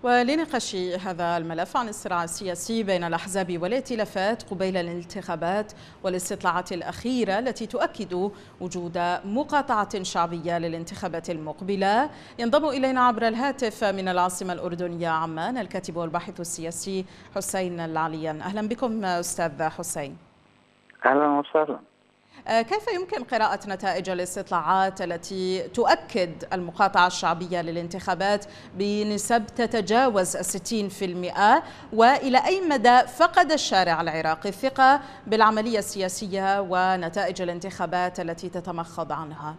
ولنقاش هذا الملف عن الصراع السياسي بين الأحزاب والائتلافات قبيل الانتخابات والاستطلاعات الأخيرة التي تؤكد وجود مقاطعة شعبية للانتخابات المقبلة، ينضم إلينا عبر الهاتف من العاصمة الأردنية عمان الكاتب والباحث السياسي حسين العليان. أهلا بكم أستاذ حسين. أهلا وسهلا. كيف يمكن قراءة نتائج الاستطلاعات التي تؤكد المقاطعة الشعبية للانتخابات بنسب تتجاوز 60%؟ وإلى أي مدى فقد الشارع العراقي الثقة بالعملية السياسية ونتائج الانتخابات التي تتمخض عنها؟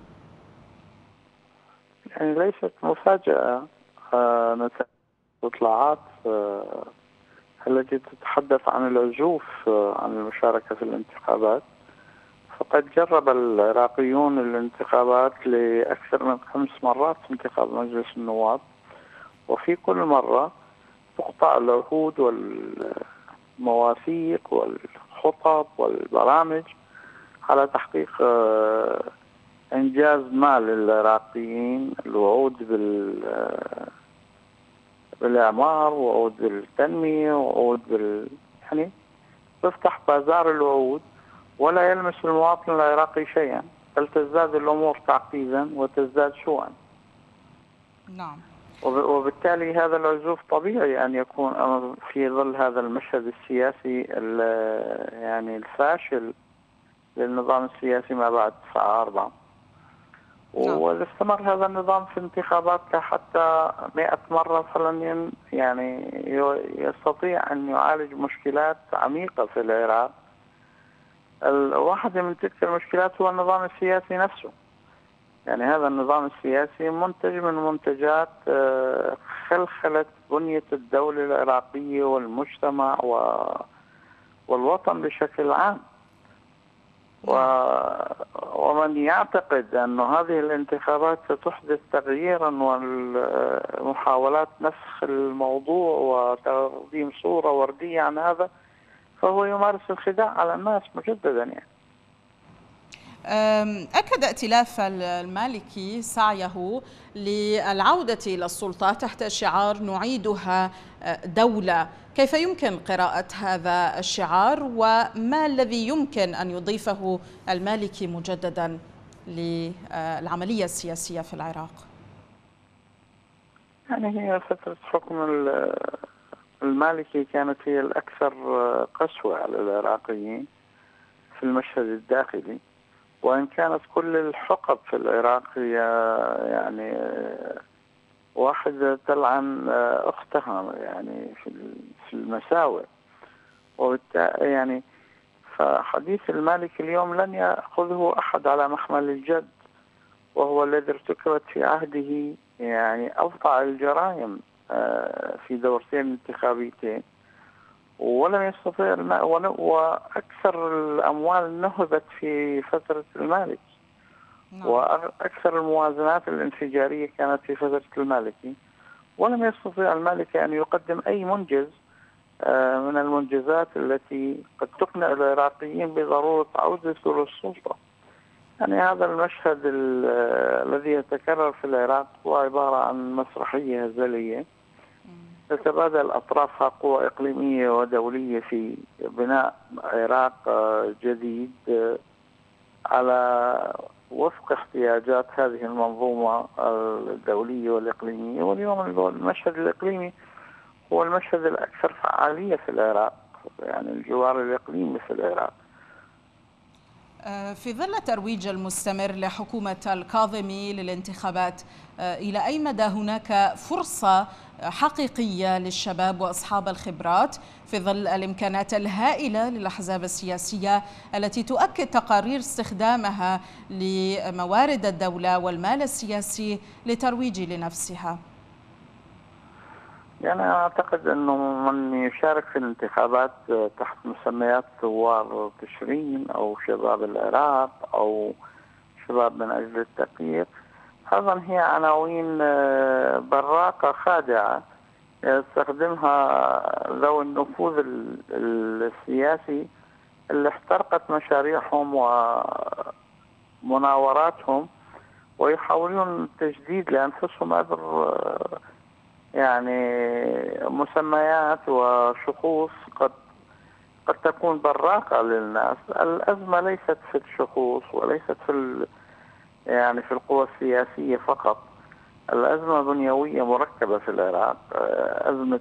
يعني ليست مفاجأة نتائج الاستطلاعات التي تتحدث عن العزوف عن المشاركة في الانتخابات. فقد جرب العراقيون الانتخابات لأكثر من 5 مرات في انتخاب مجلس النواب، وفي كل مرة تقطع العهود والمواثيق والخطط والبرامج على تحقيق إنجاز ما للعراقيين، الوعود بالإعمار ووعود بالتنمية ووعود يعني تفتح بازار الوعود ولا يلمس المواطن العراقي شيئا، بل تزداد الأمور تعقيدا وتزداد سوءا. نعم. وبالتالي هذا العزوف طبيعي أن يكون في ظل هذا المشهد السياسي يعني الفاشل للنظام السياسي ما بعد 9/4. وإذا استمر هذا النظام في انتخابات حتى 100 مرة فلن يعني يستطيع أن يعالج مشكلات عميقة في العراق. واحدة من تلك المشكلات هو النظام السياسي نفسه. يعني هذا النظام السياسي منتج من منتجات خلخلة بنية الدولة العراقية والمجتمع والوطن بشكل عام. ومن يعتقد أن هذه الانتخابات ستحدث تغييرا ومحاولات نسخ الموضوع وتقديم صورة وردية عن هذا فهو يمارس الخداع على الناس مجددا. يعني أكد ائتلاف المالكي سعيه للعودة إلى السلطة تحت شعار نعيدها دولة. كيف يمكن قراءة هذا الشعار وما الذي يمكن أن يضيفه المالكي مجددا للعملية السياسية في العراق؟ يعني هي فترة حكم المالكي كانت هي الأكثر قسوة على العراقيين في المشهد الداخلي، وإن كانت كل الحقب في العراق هي يعني واحدة تلعن أختها يعني في المساوئ. وبالتالي يعني فحديث المالكي اليوم لن يأخذه أحد على محمل الجد، وهو الذي ارتكبت في عهده يعني أفظع الجرائم في دورتين انتخابيتين، ولم يستطيع وأكثر الأموال نهبت في فترة المالكي. وأكثر الموازنات الانفجارية كانت في فترة المالكي، ولم يستطيع المالكي أن يقدم أي منجز من المنجزات التي قد تقنع العراقيين بضرورة عودته للسلطة. يعني هذا المشهد الذي يتكرر في العراق هو عبارة عن مسرحية هزلية تتبادل أطرافها قوى إقليمية ودولية في بناء عراق جديد على وفق احتياجات هذه المنظومة الدولية والإقليمية. واليوم المشهد الإقليمي هو المشهد الأكثر فعالية في العراق، يعني الجوار الإقليمي في العراق. في ظل الترويج المستمر لحكومة الكاظمي للانتخابات، إلى أي مدى هناك فرصة حقيقية للشباب وأصحاب الخبرات في ظل الإمكانات الهائلة للأحزاب السياسية التي تؤكد تقارير استخدامها لموارد الدولة والمال السياسي لترويج لنفسها؟ يعني أنا أعتقد أنه من يشارك في الانتخابات تحت مسميات ثوار تشرين أو شباب العراق أو شباب من أجل التغيير، أيضا هي عناوين براقة خادعة يستخدمها ذوي النفوذ السياسي اللي احترقت مشاريعهم ومناوراتهم، ويحاولون التجديد لأنفسهم عبر يعني مسميات وشخوص قد تكون براقة للناس. الأزمة ليست في الشخوص وليست يعني في القوى السياسية فقط. الأزمة بنيوية مركبة في العراق، أزمة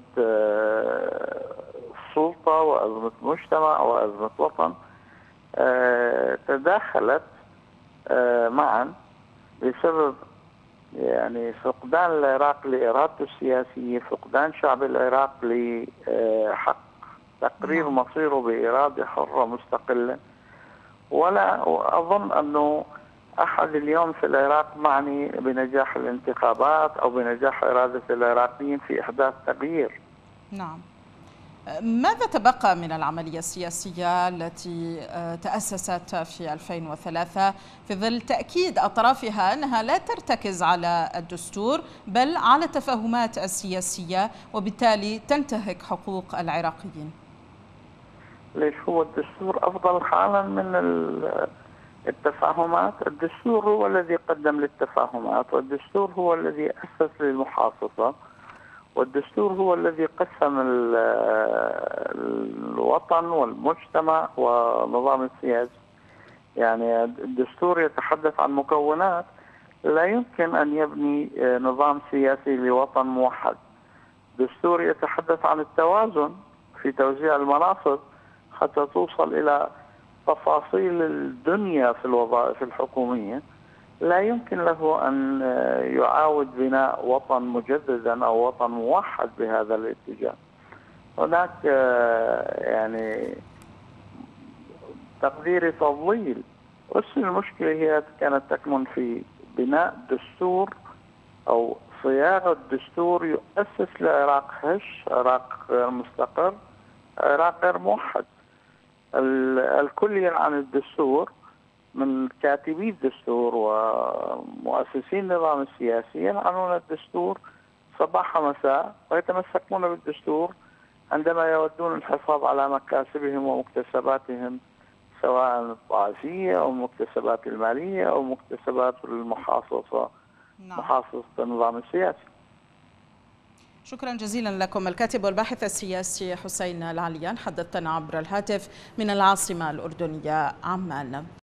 سلطة وأزمة مجتمع وأزمة وطن تداخلت معا بسبب يعني فقدان العراق لإرادته السياسية، فقدان شعب العراق لحق تقرير مصيره بإرادة حرة مستقلة. ولا أظن أنه أحد اليوم في العراق معني بنجاح الانتخابات أو بنجاح إرادة العراقيين في إحداث تغيير. نعم. ماذا تبقى من العملية السياسية التي تأسست في 2003 في ظل تأكيد أطرافها أنها لا ترتكز على الدستور بل على التفاهمات السياسية وبالتالي تنتهك حقوق العراقيين؟ ليش هو الدستور أفضل حالا من التفاهمات؟ الدستور هو الذي قدم للتفاهمات، والدستور هو الذي أسس للمحاصصة، والدستور هو الذي قسم الوطن والمجتمع والنظام السياسي. يعني الدستور يتحدث عن مكونات، لا يمكن أن يبني نظام سياسي لوطن موحد. دستور يتحدث عن التوازن في توزيع المناصب حتى توصل إلى تفاصيل الدنيا في الوظائف الحكومية. لا يمكن له أن يعاود بناء وطن مجددا أو وطن موحد بهذا الاتجاه. هناك يعني تقديري تضليل. بس المشكلة هي كانت تكمن في بناء دستور أو صياغة دستور يؤسس لعراق هش، عراق غير مستقر، عراق غير موحد. الكل يلعن الدستور من كاتبي الدستور ومؤسسين النظام السياسي، يلعنون الدستور صباح مساء ويتمسكون بالدستور عندما يودون الحفاظ على مكاسبهم ومكتسباتهم، سواء الطائفية أو المكتسبات المالية أو مكتسبات المحاصصة، محاصصة النظام السياسي. شكرا جزيلا لكم الكاتب والباحث السياسي حسين العليان، حدثنا عبر الهاتف من العاصمة الأردنية عمان.